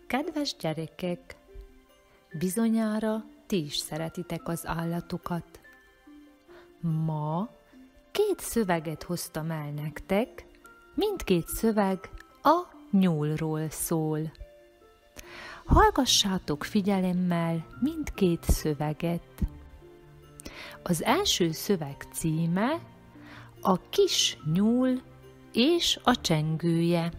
Kedves gyerekek, bizonyára ti is szeretitek az állatokat. Ma 2 szöveget hoztam el nektek, mindkét szöveg a nyúlról szól. Hallgassátok figyelemmel mindkét szöveget. Az első szöveg címe a kis nyúl és a csengője.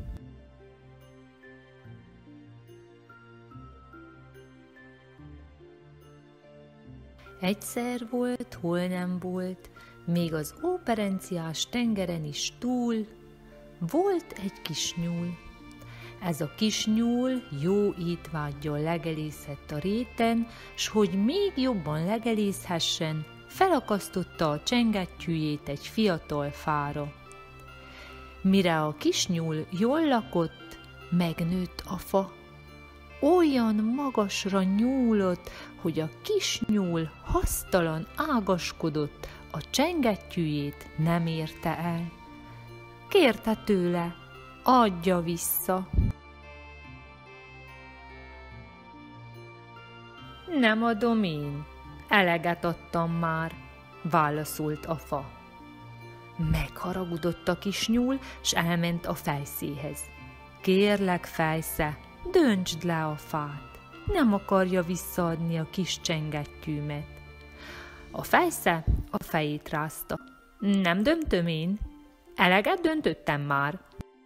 Egyszer volt, hol nem volt, még az óperenciás tengeren is túl, volt egy kis nyúl. Ez a kis nyúl jó étvággyal legelészett a réten, s hogy még jobban legelészhessen, felakasztotta a csengettyűjét egy fiatal fára. Mire a kis nyúl jól lakott, megnőtt a fa. Olyan magasra nyúlott, hogy a kis nyúl hasztalan ágaskodott, a csengettyűjét nem érte el. Kérte tőle, adja vissza. Nem adom én, eleget adtam már, válaszolt a fa. Megharagudott a kis nyúl, s elment a fejszéhez. Kérlek, fejsze, döntsd le a fát, nem akarja visszaadni a kis csengettyűmet. A fejsze a fejét rázta. Nem döntöm én, eleget döntöttem már.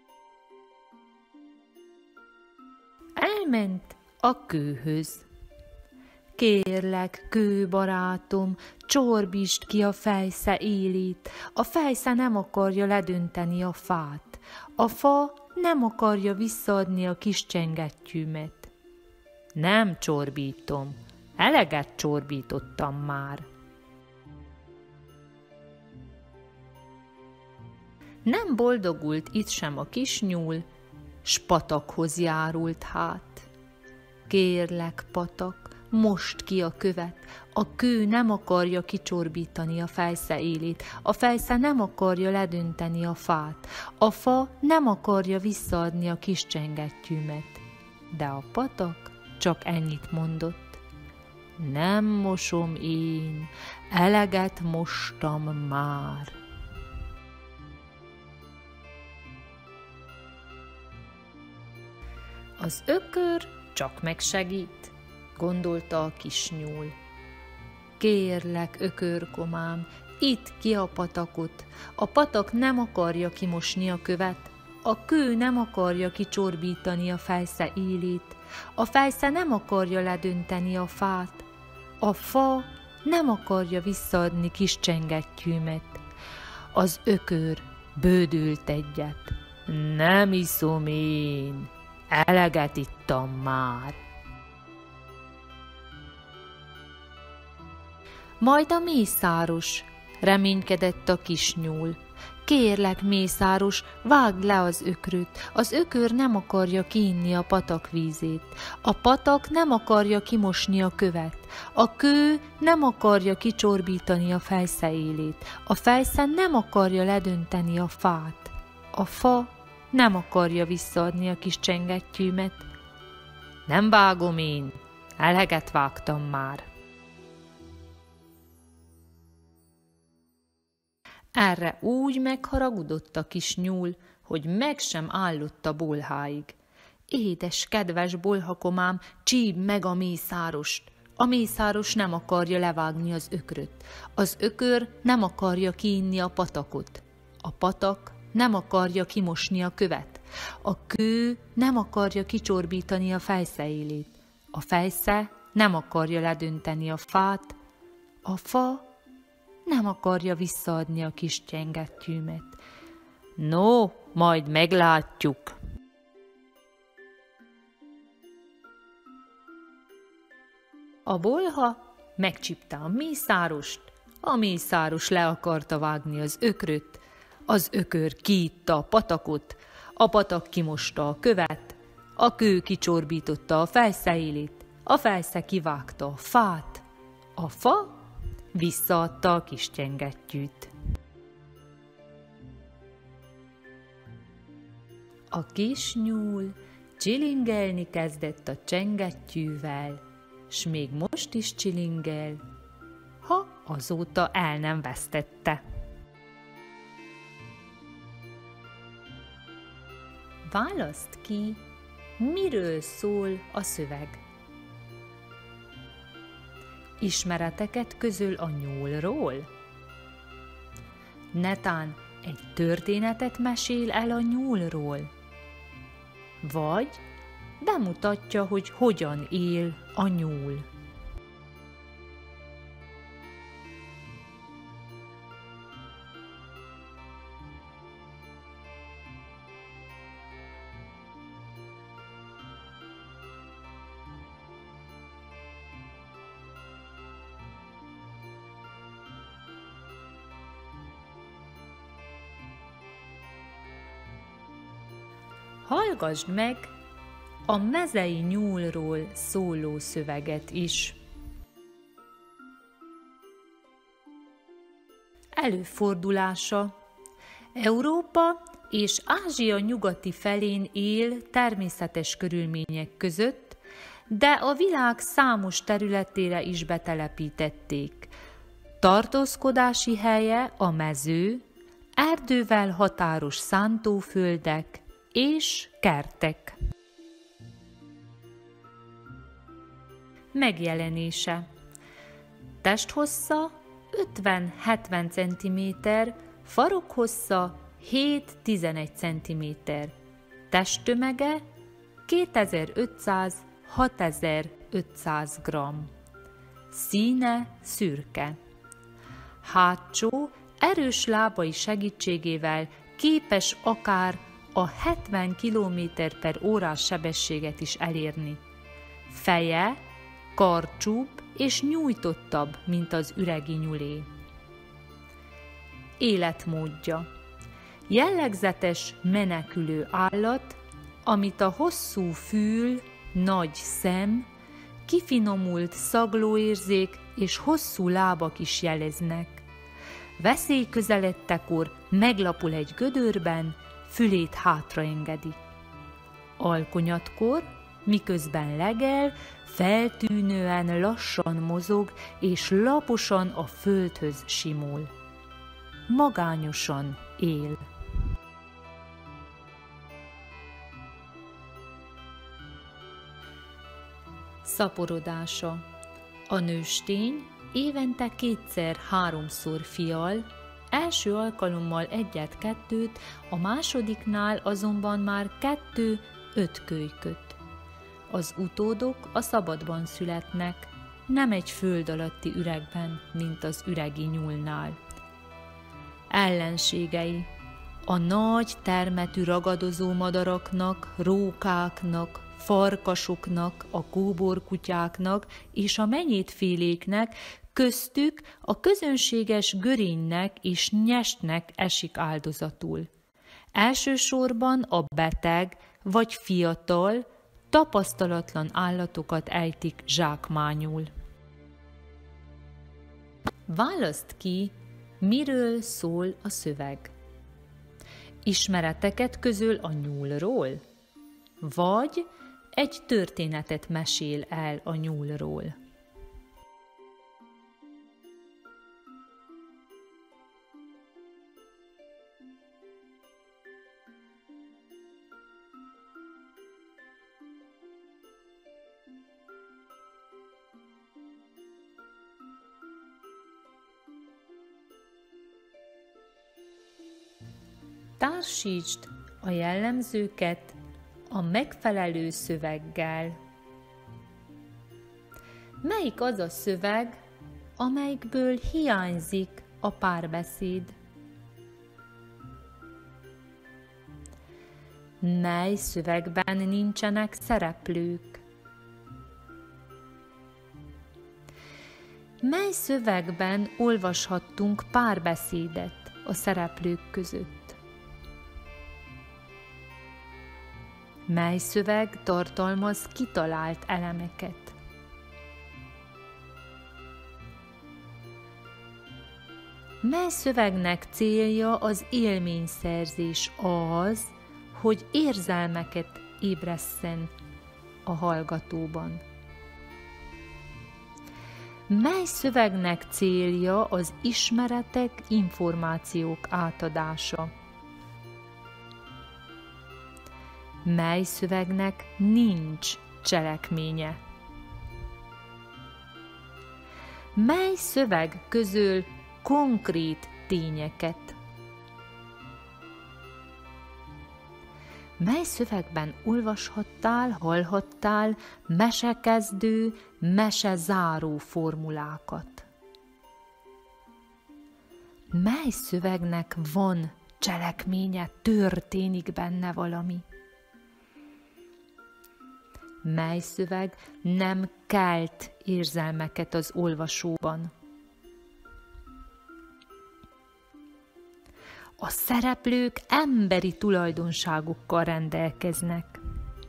Elment a kőhöz. Kérlek, kőbarátom, csorbítsd ki a fejsze élét. A fejsze nem akarja ledönteni a fát. A fa nem akarja visszaadni a kis csengettyűmet. Nem csorbítom, eleget csorbítottam már. Nem boldogult itt sem a kis nyúl, s patakhoz járult hát. Kérlek, patak, most ki a követ, a kő nem akarja kicsorbítani a fejsze élét, a fejsze nem akarja ledönteni a fát, a fa nem akarja visszaadni a kis csengettyűmet. De a patak csak ennyit mondott. Nem mosom én, eleget mostam már. Az ökör csak megsegít, gondolta a kis nyúl. Kérlek, ökörkomám, idd ki a patakot. A patak nem akarja kimosni a követ, a kő nem akarja kicsorbítani a fejsze élét, a fejsze nem akarja ledönteni a fát, a fa nem akarja visszaadni kis csengettyűmet. Az ökör bődült egyet. Nem iszom én, eleget ittam már. Majd a mészáros, reménykedett a kis nyúl. Kérlek, mészáros, vágd le az ökröt, az ökör nem akarja kiinni a patak vízét, a patak nem akarja kimosni a követ, a kő nem akarja kicsorbítani a fejsze élét, a fejsze nem akarja ledönteni a fát, a fa nem akarja visszaadni a kis csengettyűmet. Nem vágom én, eleget vágtam már. Erre úgy megharagudott a kis nyúl, hogy meg sem állott a bolháig. Édes, kedves bolhakomám, csípd meg a mészárost! A mészáros nem akarja levágni az ökröt. Az ökör nem akarja kiinni a patakot. A patak nem akarja kimosni a követ. A kő nem akarja kicsorbítani a fejsze élét. A fejsze nem akarja ledönteni a fát. A fa nem akarja visszaadni a kis csengettyűmet. No, majd meglátjuk. A bolha megcsípte a mészáros le akarta vágni az ökröt, az ökör kiitta a patakot, a patak kimosta a követ, a kő kicsorbította a fejsze élét, a fejsze kivágta a fát, a fa visszaadta a kis csengettyűt. A kis nyúl Csilingelni kezdett a csengettyűvel, s még most is csilingel, ha azóta el nem vesztette. Válaszd ki, miről szól a szöveg. Ismereteket közöl a nyúlról? Netán egy történetet mesél el a nyúlról? Vagy bemutatja, hogy hogyan él a nyúl? Hallgasd meg a mezei nyúlról szóló szöveget is. Előfordulása. Európa és Ázsia nyugati felén él természetes körülmények között, de a világ számos területére is betelepítették. Tartózkodási helye a mező, erdővel határos szántóföldek és kertek. Megjelenése. Testhossza 50-70 cm, farokhossza 7-11 cm, testtömege 2500-6500 g. Színe szürke. Hátsó, erős lábai segítségével képes akár a 70 km/h sebességet is elérni. Feje karcsúbb és nyújtottabb, mint az üregi nyulé. Életmódja. Jellegzetes menekülő állat, amit a hosszú fül, nagy szem, kifinomult szaglóérzék és hosszú lábak is jeleznek. Veszély közeledtekor meglapul egy gödörben, fülét hátraengedi. Alkonyatkor, miközben legel, feltűnően lassan mozog és laposan a földhöz simul. Magányosan él. Szaporodása. A nőstény évente 2-3-szor fial, első alkalommal 1-2, a másodiknál azonban már 2-5 kölyköt. Az utódok a szabadban születnek, nem egy föld alatti üregben, mint az üregi nyúlnál. Ellenségei. A nagy termetű ragadozó madaraknak, rókáknak, farkasoknak, a kóborkutyáknak és a menyétféléknek, köztük a közönséges görénynek és nyestnek esik áldozatul. Elsősorban a beteg vagy fiatal, tapasztalatlan állatokat ejtik zsákmányul. Válaszd ki, miről szól a szöveg. Ismereteket közöl a nyúlról? Vagy egy történetet mesél el a nyúlról? Társítsd a jellemzőket a megfelelő szöveggel. Melyik az a szöveg, amelyikből hiányzik a párbeszéd? Mely szövegben nincsenek szereplők? Mely szövegben olvashattunk párbeszédet a szereplők között? Mely szöveg tartalmaz kitalált elemeket? Mely szövegnek célja az élményszerzés az, hogy érzelmeket ébresszen a hallgatóban. Mely szövegnek célja az ismeretek, információk átadása? Mely szövegnek nincs cselekménye? Mely szöveg közöl konkrét tényeket? Mely szövegben olvashattál, hallhattál mesekezdő, mesezáró formulákat? Mely szövegnek van cselekménye, történik benne valami? Mely szöveg nem kelt érzelmeket az olvasóban? A szereplők emberi tulajdonságokkal rendelkeznek.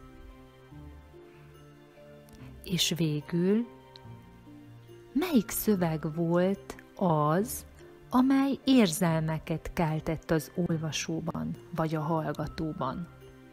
És végül, melyik szöveg volt az, amely érzelmeket keltett az olvasóban vagy a hallgatóban?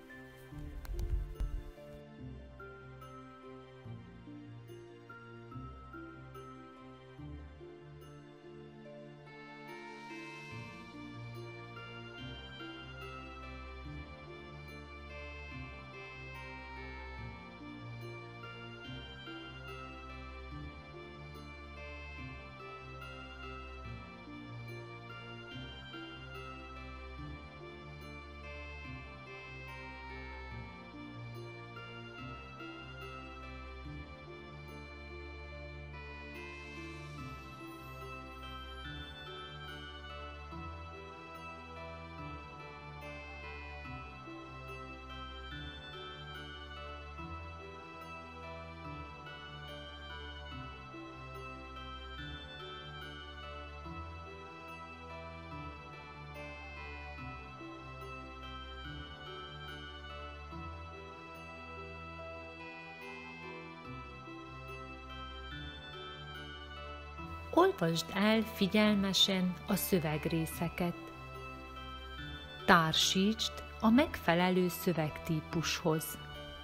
Olvasd el figyelmesen a szövegrészeket. Társítsd a megfelelő szövegtípushoz.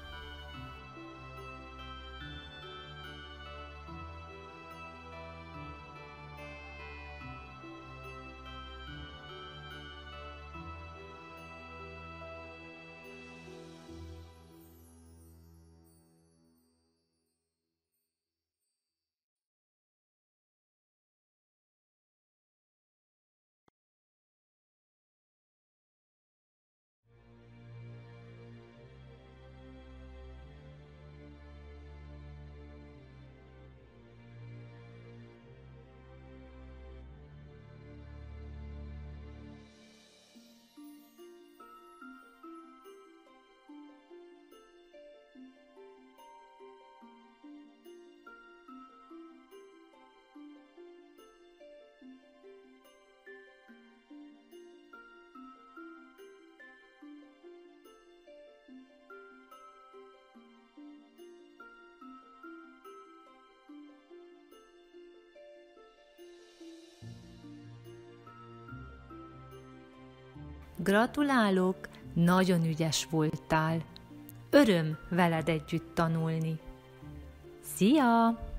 Gratulálok, nagyon ügyes voltál. Öröm veled együtt tanulni. Szia!